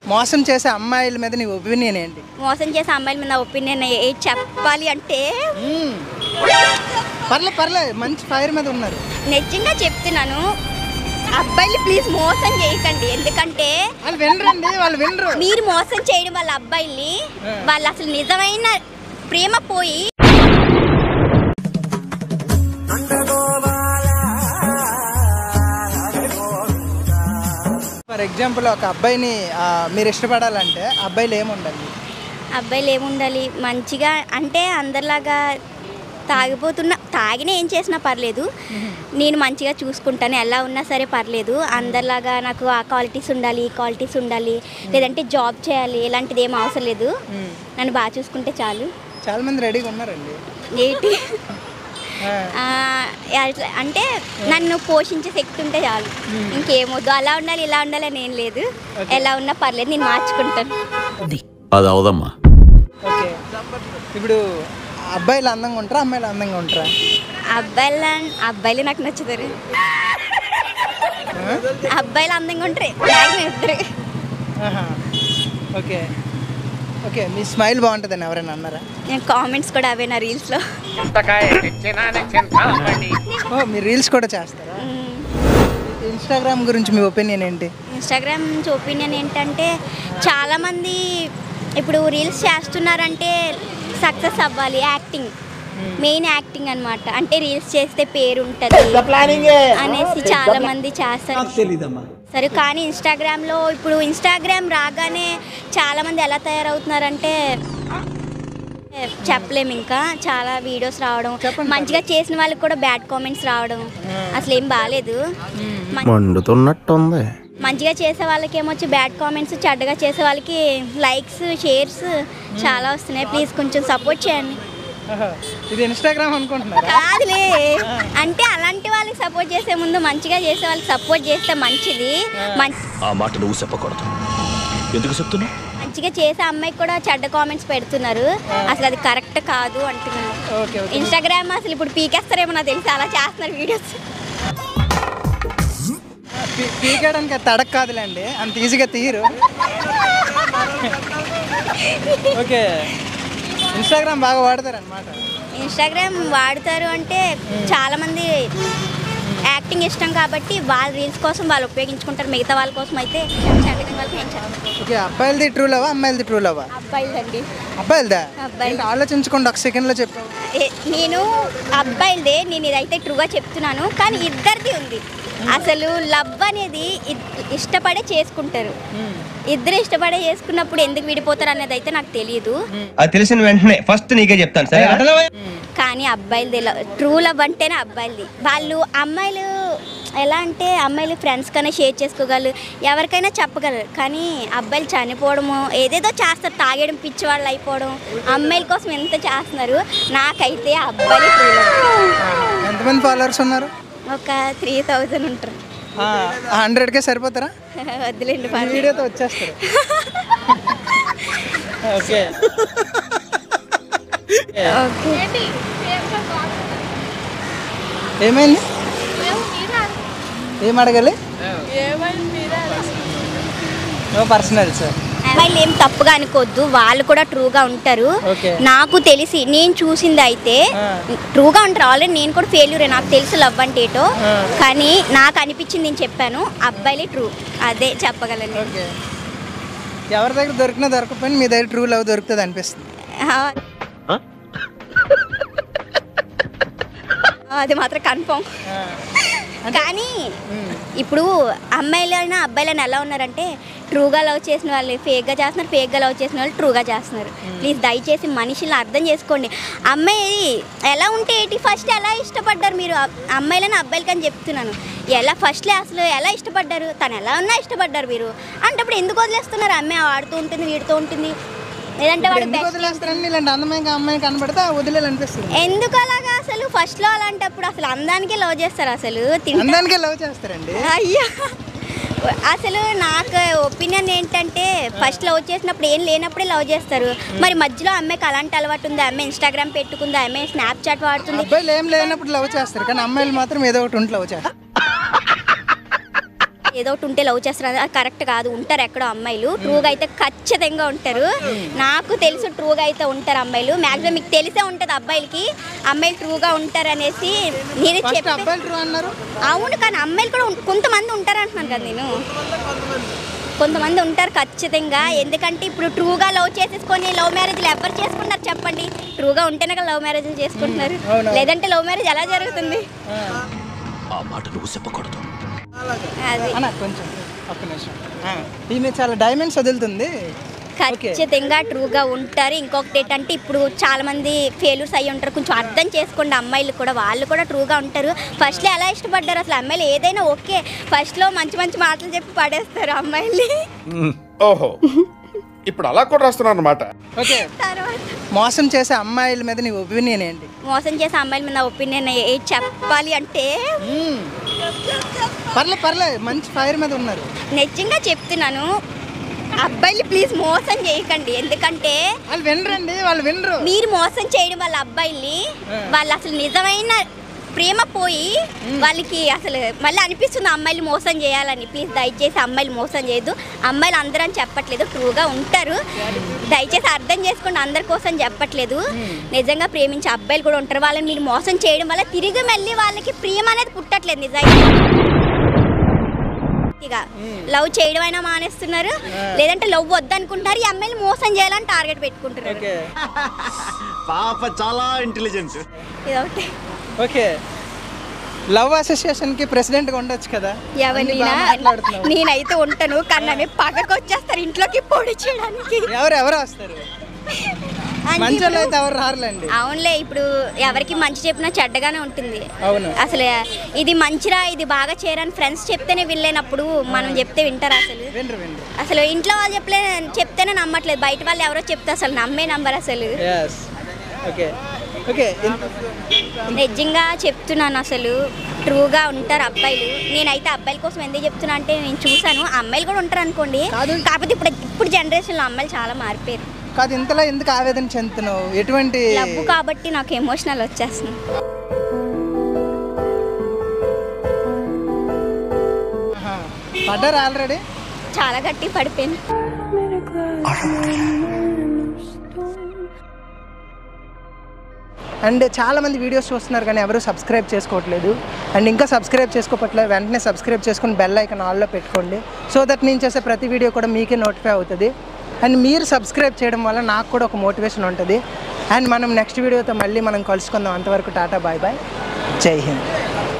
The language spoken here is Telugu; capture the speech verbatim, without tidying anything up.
మోసం చేసే అమ్మాయిల మీద నీ ఒపీనియన్ ఏంటి? మోసం చేసే అమ్మాయిల మీద నా ఒపీనియన్ ఏంటి చెప్పాలి అంటే పర్లే పర్లే మంచి ఫైర్ మీద ఉన్నారు. నిజంగా చెప్తున్నాను, అబ్బాయిలు ప్లీజ్ మోసం చేయకండి. ఎందుకంటే వాళ్ళు వినరండి, వాళ్ళు వినరు. మీరు మోసం చేయడం వాళ్ళ అబ్బాయిల్ని, వాళ్ళు అసలు నిజమైన ప్రేమ పోయి ఫర్ ఎగ్జాంపుల్ ఒక అబ్బాయిని మీరు ఇష్టపడాలంటే అబ్బాయిలు ఏముండాలి? అబ్బాయిలు ఏముండాలి మంచిగా అంటే అందరిలాగా తాగిపోతున్నా తాగినా ఏం చేసినా పర్లేదు, నేను మంచిగా చూసుకుంటాను, ఎలా ఉన్నా సరే పర్లేదు. అందరిలాగా నాకు ఆ క్వాలిటీస్ ఉండాలి, ఈ క్వాలిటీస్ ఉండాలి, లేదంటే జాబ్ చేయాలి, ఇలాంటిది ఏం అవసరం లేదు. నన్ను బాగా చూసుకుంటే చాలు. చాలా మంది రెడీగా ఉన్నారండి. ఏంటి అంటే నన్ను పోషించే శక్తి ఉంటే చాలు, ఇంకేమొద్దు. అలా ఉండాలి ఇలా ఉండాలి అని ఏం లేదు, ఎలా ఉన్నా పర్లేదు, నేను మార్చుకుంటాను. ఓకే, ఇప్పుడు అబ్బాయిలు అందంగా ఉంటారా అమ్మాయిలు అందంగా ఉంటారా? అబ్బాయిల అబ్బాయిలు నాకు నచ్చుతారు, అబ్బాయిలు అందంగా ఉంటారు ఇద్దరు. ఓకే ఓకే, మీ స్మైల్ బాగుంటుందని ఎవరైనా అన్నారా? నేను కామెంట్స్ కూడా అవే నా రీల్స్లో. ఓ, మీరు రీల్స్ కూడా చేస్తారా? ఇన్స్టాగ్రామ్ గురించి మీ ఒపీనియన్ ఏంటి? ఇన్స్టాగ్రామ్ నుంచి ఒపీనియన్ ఏంటంటే చాలామంది ఇప్పుడు రీల్స్ చేస్తున్నారంటే సక్సెస్ అవ్వాలి, యాక్టింగ్ మెయిన్ యాక్టింగ్ అనమాట. అంటే రీల్స్ చేస్తే పేరు ఉంటుంది అనేసి చాలా మంది చేస్తారు సరే. కానీ ఇన్స్టాగ్రామ్లో ఇప్పుడు ఇన్స్టాగ్రామ్ రాగానే చాలామంది ఎలా తయారవుతున్నారంటే చెప్పలేము. ఇంకా చాలా వీడియోస్ రావడం, మంచిగా చేసిన వాళ్ళకి కూడా బ్యాడ్ కామెంట్స్ రావడం అసలు ఏం బాగాలేదు. మండుతున్నట్టుంది. మంచిగా చేసే వాళ్ళకి ఏమొచ్చి బ్యాడ్ కామెంట్స్, చెడ్డగా చేసే వాళ్ళకి లైక్స్ షేర్స్ చాలా వస్తున్నాయి. ప్లీజ్ కొంచెం సపోర్ట్ చేయండి. ఇది ఇన్స్టాగ్రామ్ అనుకుంటున్నారా? కాదులే, అంటే అలాంటి వాళ్ళకి సపోర్ట్ చేసే ముందు మంచిగా చేసే వాళ్ళకి సపోర్ట్ చేస్తే మంచిది. ఆ మాట నువ్వు చెప్పకూడదు, ఎందుకు చెప్తున్నావు? మంచిగా చేసే అమ్మాయికి కూడా చెడ్డ కామెంట్స్ పెడుతున్నారు, అసలు అది కరెక్ట్ కాదు అంటున్నారు. ఇన్స్టాగ్రామ్ అసలు ఇప్పుడు పీకేస్తారేమో నాకు తెలిసి, అలా చేస్తున్నారు వీడియోస్. పీకేయడానికి తడక్ కాదులేండి, అంత ఈజీగా తీయరు. ఓకే, ఇన్స్టాగ్రామ్ బాగా వాడతారు అనమాట. ఇన్స్టాగ్రామ్ వాడతారు అంటే చాలామంది యాక్టింగ్ ఇష్టం కాబట్టి వాళ్ళ రీల్స్ కోసం వాళ్ళు ఉపయోగించుకుంటారు, మిగతా వాళ్ళ కోసం అయితే ఓకే. అబ్బాయిలది ట్రూ లవా అమ్మాయిలది ట్రూ లవా? అబ్బాయిలదండి. అబ్బాయిలదా? అబ్బాయిలు ఆలోచించుకోండి, ఒక సెకండ్లో చెప్పావు. నేను అబ్బాయిలదే, నేను ఇదైతే ట్రూగా చెప్తున్నాను. కానీ ఇద్దరిది ఉంది. అసలు లవ్ అనేది ఇష్టపడే చేసుకుంటారు, ఇద్దరు ఇష్టపడే చేసుకున్నప్పుడు ఎందుకు విడిపోతారు అనేది అయితే నాకు తెలియదు. అది తెలిసిన వెంటనే ఫస్ట్ నీకే చెప్తాను సరే. కానీ అబ్బాయిలది ట్రూ లవ్ అంటేనే అబ్బాయిలది. వాళ్ళు అమ్మాయిలు ఎలా అంటే అమ్మాయిలు ఫ్రెండ్స్ కన్నా షేర్ చేసుకోగలరు, ఎవరికైనా చెప్పగలరు. కానీ అబ్బాయిలు చనిపోవడము ఏదేదో చేస్తారు, తాగేయడం, పిచ్చి వాళ్ళు అయిపోవడం, అమ్మాయిల కోసం ఎంత చేస్తున్నారు. నాకైతే అబ్బాయిలు ట్రూ లవ్. ఎంతమంది ఫాలోవర్స్ ఉన్నారు? ఒక త్రీ థౌజండ్ ఉంటారు. హండ్రెడ్కే సరిపోతారా? వద్దులేండి, వీడియోతో వచ్చేస్తారు. ఓకే ఏమైంది? ఏం అడగాలి? No personal sir. అమ్మాయిలు ఏం తప్పుగా అనుకోవద్దు, వాళ్ళు కూడా ట్రూగా ఉంటారు. నాకు తెలిసి నేను చూసింది అయితే ట్రూగా ఉంటారు. ఆల్రెడీ నేను కూడా ఫెయిల్యూరే, నాకు తెలుసు లవ్ అంటే ఏటో. కానీ నాకు అనిపించింది నేను చెప్పాను, అబ్బాయిలే ట్రూ, అదే చెప్పగలను. ఎవరి దగ్గర దొరికినా దొరకపోయినా మీ దగ్గర ట్రూ లవ్ దొరుకుతుంది అనిపిస్తుంది. అది మాత్రం కన్ఫర్మ్. కానీ ఇప్పుడు అమ్మాయిలైనా అబ్బాయిలైనా ఎలా ఉన్నారంటే ట్రూగా లవ్ చేసిన వాళ్ళు ఫేక్గా చేస్తున్నారు, ఫేక్గా లవ్ చేసిన వాళ్ళు ట్రూగా చేస్తున్నారు. ప్లీజ్ దయచేసి మనుషులు అర్థం చేసుకోండి. అమ్మాయి ఎలా ఉంటే ఏంటి, ఫస్ట్ ఎలా ఇష్టపడ్డారు మీరు? అమ్మాయిలని అబ్బాయిలకి అని చెప్తున్నాను. ఎలా ఫస్ట్లే అసలు ఎలా ఇష్టపడ్డారు? తను ఎలా ఉన్నా ఇష్టపడ్డారు మీరు అంటే అప్పుడు ఎందుకు వదిలేస్తున్నారు? అమ్మాయి ఆడుతూ ఉంటుంది, వీడుతూ ఉంటుంది, లేదంటే ఎందుకు అలాగా? అసలు ఫస్ట్ లో అలాంటప్పుడు అసలు అందానికే లవ్ చేస్తారు, అసలు అందానికే లవ్ చేస్తారండి. అయ్యా అసలు నాకు ఒపీనియన్ ఏంటంటే ఫస్ట్ లవ్ చేసినప్పుడు ఏం లేనప్పుడే లవ్ చేస్తారు. మరి మధ్యలో అమ్మాయికి అలాంటి అలవాటు ఉంది, అమ్మాయి ఇన్స్టాగ్రామ్ పెట్టుకుంది, అమ్మాయి స్నాప్ చాట్ వాడుతుంది. అబ్బాయిలు ఏం లేనప్పుడు లవ్ చేస్తారు, కానీ అమ్మాయిలు మాత్రం ఏదో ఒకటి ఉంటే లవ్ చేస్తారు. ఏదో ఒకటి ఉంటే లవ్ చేస్తారు అది కరెక్ట్ కాదు. ఉంటారు ఎక్కడో అమ్మాయిలు, ట్రూగా అయితే ఖచ్చితంగా ఉంటారు. నాకు తెలుసు ట్రూగా అయితే ఉంటారు అమ్మాయిలు. మ్యాక్సిమం మీకు తెలిసే ఉంటుంది అబ్బాయిలకి అమ్మాయిలు ట్రూగా ఉంటారు అనేసి నేనే చెప్పి. అవును, కానీ అమ్మాయిలు కూడా కొంతమంది ఉంటారు అంటున్నాను కదా నేను. కొంతమంది ఉంటారు ఖచ్చితంగా. ఎందుకంటే ఇప్పుడు ట్రూగా లవ్ చేసేసుకొని లవ్ మ్యారేజ్లు ఎవరు చేసుకుంటారు చెప్పండి? ట్రూగా ఉంటేనే కదా లవ్ మ్యారేజ్లు చేసుకుంటున్నారు, లేదంటే లవ్ మ్యారేజ్ ఎలా జరుగుతుంది? ఆ మాట నువ్వు చెప్పకూడదు. అది కొంచెం ఒక్క నిమిషం. ఈమె చాలా డైమండ్స్ వదులుతుంది. ఖచ్చితంగా ట్రూగా ఉంటారు. ఇంకొకటి ఏంటంటే ఇప్పుడు చాలా మంది ఫెయిల్యూర్స్ అయ్యి ఉంటారు, కొంచెం అర్థం చేసుకోండి. అమ్మాయిలు కూడా వాళ్ళు కూడా ట్రూగా ఉంటారు. ఫస్ట్లో ఎలా ఇష్టపడ్డారు అసలు అమ్మాయిలు? ఏదైనా ఓకే, ఫస్ట్లో మంచి మంచి మాటలు చెప్పి పడేస్తారు అమ్మాయిల్ని. ఓహో, ఇప్పుడు అలా కూడా రాస్తున్నారు అన్నమాట. ఓకే, మోసం చేసే అమ్మాయిల మీద నీ ఒపీనియన్ ఏంటి? మోసం చేసే అమ్మాయిల మీద నా ఒపీనియన్ ఏంటి చెప్పాలి అంటే, పర్లే పర్లే మంచి ఫైర్ మీద ఉన్నారు. నిజంగా చెప్తున్నాను, అబ్బాయిలు ప్లీజ్ మోసం చేయకండి. ఎందుకంటే వాళ్ళు వినరండి, వాళ్ళు వినరు. మీరు మోసం చేయడం వాళ్ళ అబ్బాయిల్ని, వాళ్ళు అసలు నిజమైన ప్రేమ పోయి వాళ్ళకి అసలు మళ్ళీ అనిపిస్తుంది అమ్మాయిలు మోసం చేయాలని. ప్లీజ్ దయచేసి అమ్మాయిలు మోసం చేయొద్దు. అమ్మాయిలు అందరూ అని చెప్పట్లేదు, ట్రూగా ఉంటారు. దయచేసి అర్థం చేసుకోండి, అందరి కోసం చెప్పట్లేదు. నిజంగా ప్రేమించే అబ్బాయిలు కూడా ఉంటారు. వాళ్ళని మీరు మోసం చేయడం వల్ల తిరిగి మళ్ళీ వాళ్ళకి ప్రేమ అనేది పుట్టట్లేదు. నిజంగా లవ్ చేయడం అయినా మానేస్తున్నారు, లేదంటే లవ్ వద్దనుకుంటారు. ఈ అమ్మాయిలు మోసం చేయాలని టార్గెట్ పెట్టుకుంటున్నారు. పాప చాలా ఇంటెలిజెంట్. ఇదొకటి. ఓకే, లవ్ అసోసియేషన్ కి ప్రెసిడెంట్ గా ఉండొచ్చు కదా? ఎవరినైనా నేనైతే ఉంటాను, కానీ పక్కకు వచ్చేస్తారు ఇంట్లోకి పొడి చేయడానికి. ఎవరు ఎవరు వస్తారు? మంచోళ్ళు అయితే ఎవరు రారులేండి. అవునులే, ఇప్పుడు ఎవరికి మంచి చెప్పినా చెడ్డగానే ఉంటుంది. అవును, అసలు ఇది మంచిరా ఇది బాగా చేయరని ఫ్రెండ్స్ చెప్తేనే వెళ్ళినప్పుడు మనం చెప్తే వింటారా? అసలు అసలు ఇంట్లో వాళ్ళు చెప్పలే చెప్తేనే నమ్మట్లేదు, బయట వాళ్ళు ఎవరో చెప్తే అసలు నమ్మే నంబర్ అసలు. నిజంగా చెప్తున్నాను, అసలు ట్రూగా ఉంటారు అబ్బాయిలు. నేనైతే అబ్బాయిల కోసం ఎందుకు చెప్తున్నా అంటే, నేను చూసాను అమ్మాయిలు కూడా ఉంటారు అనుకోండి, కాకపోతే ఇప్పుడు ఇప్పుడు జనరేషన్లో అమ్మాయిలు చాలా మారిపోయారు. కాదు, ఇంతలో ఎందుకు ఆవేదన చెందుతున్నావు? ఎటువంటి లవ్ కాబట్టి నాకు ఎమోషనల్ వచ్చేస్తుంది. పడ్డారు ఆల్రెడీ? చాలా గట్టి పడిపోయాను. అండ్ చాలామంది వీడియోస్ చూస్తున్నారు కానీ ఎవరు సబ్స్క్రైబ్ చేసుకోవట్లేదు. అండ్ ఇంకా సబ్స్క్రైబ్ చేసుకోవట్లేదు, వెంటనే సబ్స్క్రైబ్ చేసుకుని బెల్ ఐకాన్ ఆల్లో పెట్టుకోండి. సో దట్ నేను చేసే ప్రతి వీడియో కూడా మీకే నోటిఫై అవుతుంది. అండ్ మీరు సబ్స్క్రైబ్ చేయడం వల్ల నాకు కూడా ఒక మోటివేషన్ ఉంటుంది. అండ్ మనం నెక్స్ట్ వీడియోతో మళ్ళీ మనం కలుసుకుందాం. అంతవరకు టాటా, బాయ్ బాయ్, జై హింద్.